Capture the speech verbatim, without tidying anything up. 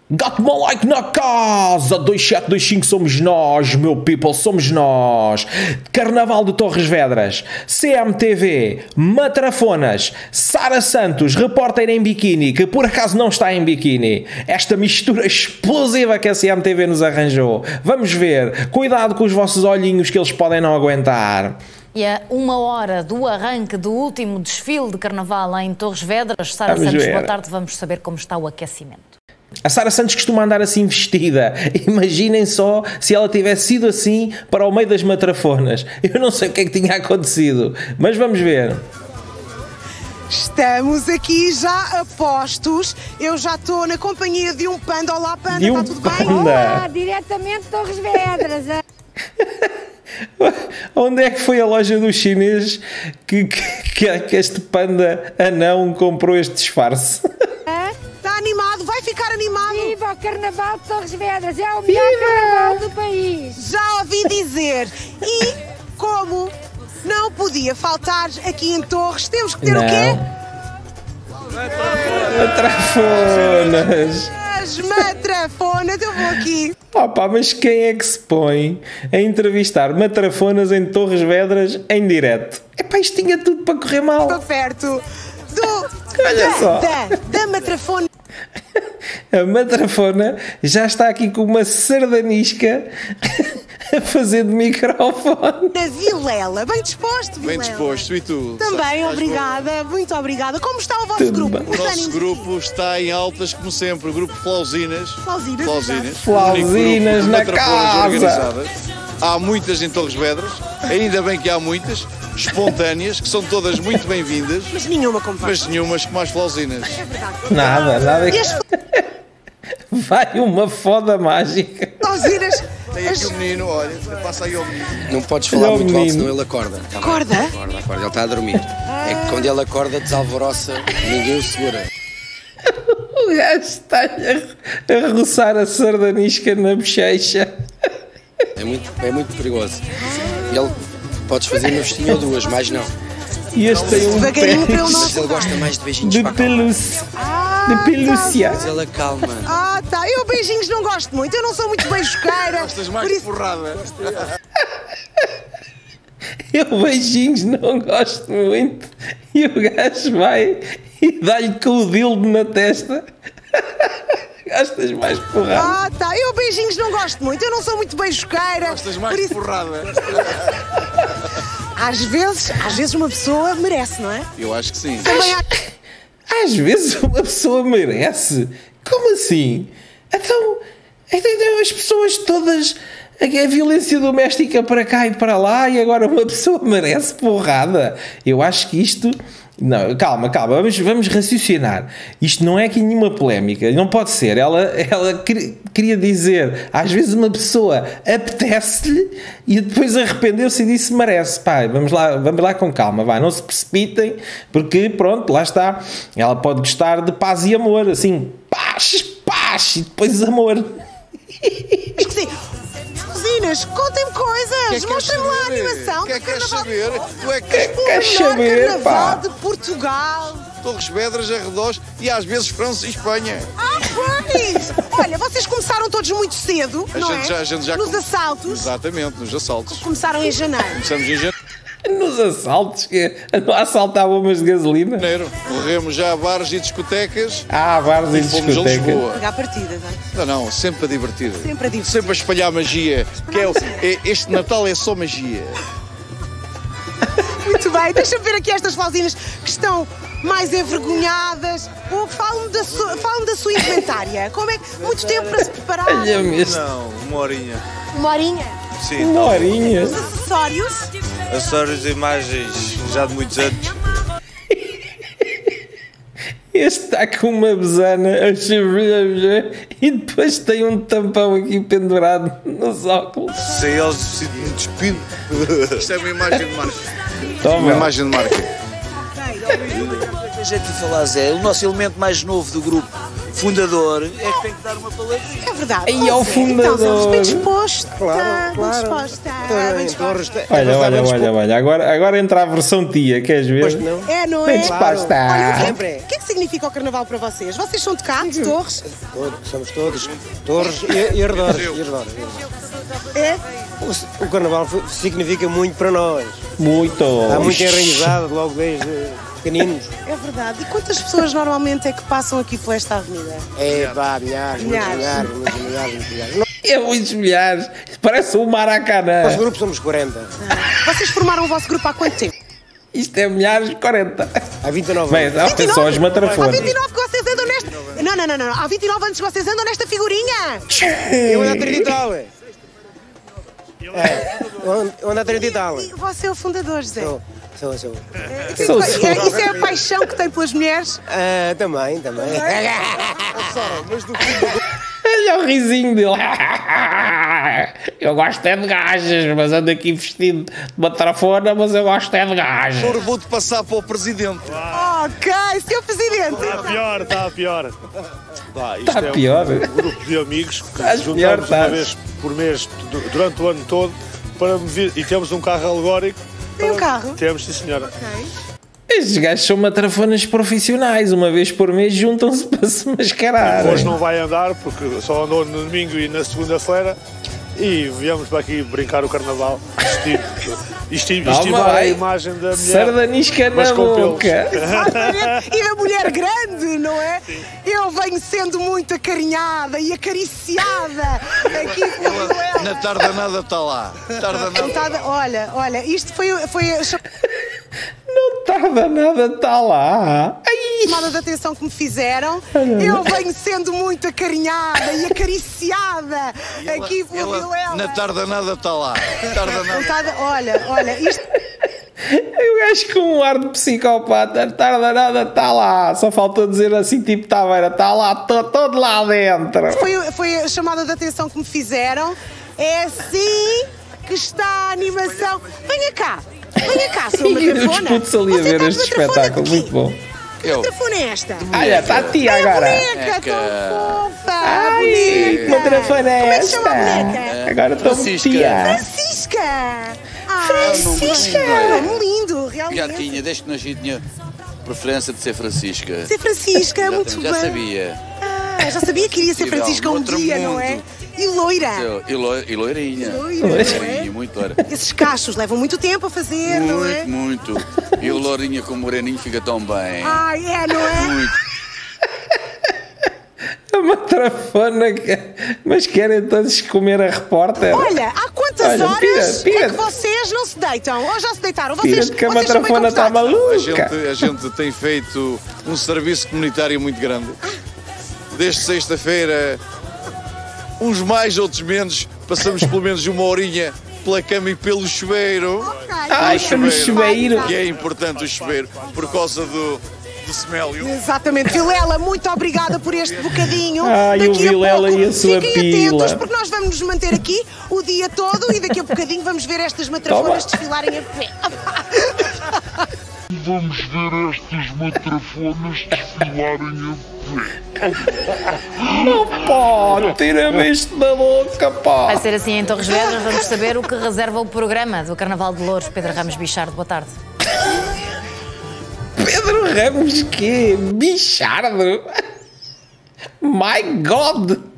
Got-me like na casa, dois sete dois cinco somos nós, meu people, somos nós. Carnaval de Torres Vedras, C M T V, Matrafonas, Sara Santos, repórter em biquíni, que por acaso não está em biquíni. Esta mistura explosiva que a C M T V nos arranjou. Vamos ver, cuidado com os vossos olhinhos que eles podem não aguentar. E a uma hora do arranque do último desfile de Carnaval em Torres Vedras, Sara Santos, boa tarde, vamos saber como está o aquecimento. A Sara Santos costuma andar assim vestida. Imaginem só se ela tivesse sido assim para o meio das matrafonas. Eu não sei o que é que tinha acontecido, mas vamos ver. Estamos aqui já a postos. Eu já estou na companhia de um panda. Olá, panda, de um está tudo panda. bem? Olá, diretamente de Torres Vedras. Onde é que foi a loja dos chineses que, que, que este panda anão comprou este disfarce? Está animado, vai ficar animado. Viva o Carnaval de Torres Vedras, é o melhor Viva! Carnaval do país. Já ouvi dizer. E como não podia faltar aqui em Torres, temos que ter não. o quê? Matrafonas. As matrafonas, eu vou aqui. Opa, mas quem é que se põe a entrevistar matrafonas em Torres Vedras em direto? Epá, isto tinha tudo para correr mal. Estou perto do... Olha da, só. Da, da matrafona. A matrafona já está aqui com uma sardanisca a fazer de microfone. Da Vilela, bem disposto, Vilela. Bem disposto, e tu? Também, obrigada, muito obrigada. Como está o vosso Tudo grupo? bem. O nosso grupo está em altas, como sempre, o grupo Flausinas. Flausinas, Flausinas. Flausinas na casa. Há muitas em Torres Vedras, ainda bem que há muitas, espontâneas, que são todas muito bem-vindas. Mas nenhuma como faz. Mas nenhumas como as Flausinas. É verdade. Nada, nada. E as Vai uma foda mágica. Flausinas... Tem aqui o menino, olha, passa aí ao menino. Não podes falar Olha o muito alto, menino. senão ele acorda. Tá bem? Acorda? Acorda, acorda, ele está a dormir. É que quando ele acorda, desalvoroça, ninguém o segura. O gajo está a, a roçar a sardanisca na bochecha. É muito, é muito perigoso. Ele podes fazer uma vestinha ou duas, mas não. E este tem um Devagarinho para ele não Mas ele gosta mais de beijinhos de para a calma. pelúcia. Ah, De pelúcia. Mas ele acalma. Ah, tá. Eu beijinhos não gosto muito. Eu não sou muito beijoqueira. Gostas mais por de isso... porrada. Eu beijinhos não gosto muito. E o gajo vai e dá-lhe com o dildo na testa. Gastas mais porrada. Ah, tá. Eu beijinhos não gosto muito. Eu não sou muito beijoqueira. Gostas mais por de isso... porrada. Às vezes, às vezes uma pessoa merece, não é? Eu acho que sim. Também há... Às vezes uma pessoa merece. Como assim? Então, então as pessoas todas... A violência doméstica para cá e para lá e agora uma pessoa merece porrada. Eu acho que isto... Não, calma, calma, vamos, vamos raciocinar. Isto não é aqui nenhuma polémica, não pode ser. Ela, ela queria dizer, às vezes uma pessoa apetece-lhe e depois arrependeu-se e disse merece. Pá, vamos lá, vamos lá com calma, vai, não se precipitem, porque pronto, lá está. Ela pode gostar de paz e amor, assim, paz, paz e depois amor. Mas que sim. Flausinas, contem-me coisas. Mostrem-me lá a animação. O que é que do queres carnaval. saber? Tu é que Queres O melhor saber, carnaval pá? de Portugal. Torres Vedras, arredores e às vezes França e Espanha. Ah, pois! Olha, vocês começaram todos muito cedo, A não gente é? já, a gente já Nos come- assaltos. Exatamente, nos assaltos. Começaram em janeiro. Começamos em janeiro. Nos assaltos, que não assaltar bombas de gasolina. Corremos já a bares e discotecas. Ah, bares e Fomos a discoteca. Lisboa. Pegar partidas, não é? Não, não, sempre a divertir. Sempre a divertir. Sempre a espalhar magia. Que é, o- é- este Natal é só magia. Muito bem, deixa-me ver aqui estas Flausinas que estão mais envergonhadas. Ou Fala-me da, su... Fala da sua indumentária. Como é que... Muito tempo para se preparar? Olha-me este. Não, uma horinha. Uma horinha. Sim, Uma horinha. Os acessórios. acessórios e imagens já de muitos anos. Este está com uma besana e depois tem um tampão aqui pendurado nos óculos. Sem eles sinto-me despido. Isto é uma imagem de marca. Toma. Uma imagem de marca. A gente falar, Zé, o nosso elemento mais novo do grupo fundador é que tem que dar uma palavrinha. É verdade. Aí é o fundador. Então, bem disposto. Claro, Tá, claro. Bem disposto. Tá, Então, bem então, disposto. resta- Olha, resta olha, bem olha, olha. Agora, agora entra a versão tia, queres ver? Pois não. É, não Bem é? disposta. Olha, o que, Sempre é, é. o que é que significa o carnaval para vocês? Vocês são de cá, de Torres? Todos, somos todos Torres e, e arredores. E arredores. É? O, o carnaval f- significa muito para nós. Muito. Está muito enraizado logo desde pequeninos. É verdade. E quantas pessoas normalmente é que passam aqui por esta avenida? É pá, milhares, muitos Milhares. milhares, muitos milhares, muitos milhares. Nós, É muitos milhares. Parece um Maracanã. nós grupos somos quarenta. Vocês formaram o vosso grupo há quanto tempo? Isto é milhares, quarenta. Há vinte e nove Bem, anos. não, só as Há matrafonas. vinte e nove que vocês andam nesta... Não, não, não, não. Há vinte e nove anos que vocês andam nesta figurinha. Eu ando a trinta e tal. É, É, eu ando- eu ando a trinta e tal. E você é o fundador, José. Sou, sou, sou. Sou, sou. É, isso é a paixão que tem pelas mulheres? Ah, também, também. Olha o risinho dele. Eu gosto é de gajas, mas ando aqui vestido de matrafona, mas eu gosto é de gajas. Agora vou-te passar para o presidente. Ok, senhor Presidente. Está pior, está pior. Tá, isto Está é um- pior. Um grupo de amigos que Estás nos pior, juntamos uma estás. vez por mês, du- durante o ano todo, para me vir, e temos um carro alegórico. Tem um para- carro? Temos, sim senhora. Estes gajos são matrafonas profissionais. Uma vez por mês juntam-se para se mascarar. Hoje não vai andar, porque só andou no domingo e na segunda-feira. E viemos para aqui brincar o carnaval, vestir, esti- Calma, estivar a vai. imagem da mulher. Sardanisca na mas com pelos. boca. Exatamente. E da mulher grande, não é? Eu venho sendo muito acarinhada e acariciada aqui pelo ela. Na tarde nada está lá. Tarda nada. Contada- Olha, olha, isto foi, foi a Não tarda nada, está lá. Ai. chamada de atenção que me fizeram. Eu venho sendo muito acarinhada e acariciada aqui pelo Ela, na tarde nada está lá. Tarda nada. Contada- Olha, olha, isto Eu acho que um ar de psicopata, tarda nada, está lá. Só faltou dizer assim, tipo Taveira, está lá, tô, todo lá dentro. foi, foi a chamada de atenção que me fizeram. É assim que está a animação. Venha cá, venha cá, seu E os matrafona. putos ali a Você ver está este de matrafona espetáculo, de quê? muito bom. Que matrafona é esta? Olha, está a tia Ai, a agora. boneca, tão fofa, a Ai, boneca. matrafona é Como é que se chama a esta? boneca? Agora estou Francisca. tia. Francisca! Ah, Francisca! Nome lindo, realmente. Já tinha, desde que nasci, tinha preferência de ser Francisca. Ser Francisca, já, muito já bem. sabia. Ah, já sabia que iria ser Possível, Francisca um noutro dia, não é? mundo. E loira. Eu- E, loi- e loirinha. Loira, Loirinha, muito loira. Esses cachos levam muito tempo a fazer, não é? Muito, muito. E o lourinha com o moreninho fica tão bem. Ai, é, não é? Muito. A matrafona, que- mas querem todos comer a repórter. Olha, há quantas Olha, horas pira, pira. é que vocês não se deitam? Ou já se deitaram? Vocês, Tira-te que a vocês são bem matrafona está comportados. A maluca. gente, a gente tem feito um serviço comunitário muito grande. Desde sexta-feira, uns mais, outros menos, passamos pelo menos uma horinha pela cama e pelo chuveiro. Ai, pelo chuveiro. E é importante o chuveiro por causa do, do smélio. Exatamente. Vilela, muito obrigada por este bocadinho. Ai, o Daqui a Vilela pouco, e a sua fiquem pila. atentos, porque nós vamos nos manter aqui o dia todo e daqui a bocadinho vamos ver estas matrafonas desfilarem a pé. Vamos ver estas matrafonas desfilarem a Não pode, tira-me isto da boca, pá. Vai ser assim em Torres Vedras. Vamos saber o que reserva o programa do Carnaval de Louros. Pedro Ramos Bichardo, boa tarde. Pedro Ramos, quê? Bichardo? My God!